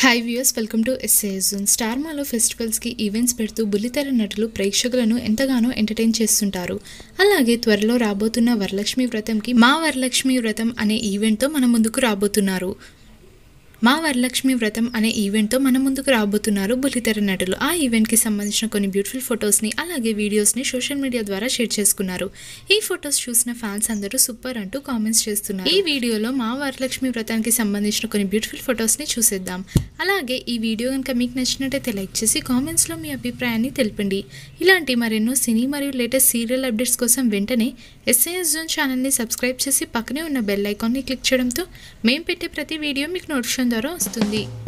Hi viewers, welcome to SAS zone. Star మాలో ఫెస్టివల్స్కి events పెడుతూ బుల్లితెర నటులు ప్రేక్షకులను ఎంతగానో ఎంటర్టైన్ చేస్తుంటారు. అలాగే త్వరలో రాబోతున్న వరలక్ష్మి వ్రతంకి మా వరలక్ష్మి వ్రతం అనే ఈవెంట్తో మన ముందుకు రాబోతున్నారు. మా వరలక్ష్మి వ్రతం అనే ఈవెంట్తో మన ముందుకు రాబోతున్నారు బుల్లితెర నటులు. ఆ ఈవెంట్కి సంబంధించిన కొన్ని బ్యూటిఫుల్ ఫొటోస్ని అలాగే వీడియోస్ని సోషల్ మీడియా ద్వారా షేర్ చేసుకున్నారు. ఈ ఫొటోస్ చూసిన ఫ్యాన్స్ అందరూ సూపర్ అంటూ కామెంట్స్ చేస్తున్నారు. ఈ వీడియోలో మా వరలక్ష్మి వ్రతానికి సంబంధించిన కొన్ని బ్యూటిఫుల్ ఫొటోస్ని చూసేద్దాం. అలాగే ఈ వీడియో కనుక మీకు నచ్చినట్టయితే లైక్ చేసి కామెంట్స్లో మీ అభిప్రాయాన్ని తెలపండి. ఇలాంటి మరెన్నో సినీ మరియు లేటెస్ట్ సీరియల్ అప్డేట్స్ కోసం వెంటనే ఎస్ఏఎస్ జోన్ ఛానల్ని సబ్స్క్రైబ్ చేసి పక్కనే ఉన్న బెల్ ఐకాన్ని క్లిక్ చేయడంతో మేము పెట్టే ప్రతి వీడియో మీకు నోటిఫికేషన్ ద్వారా వస్తుంది.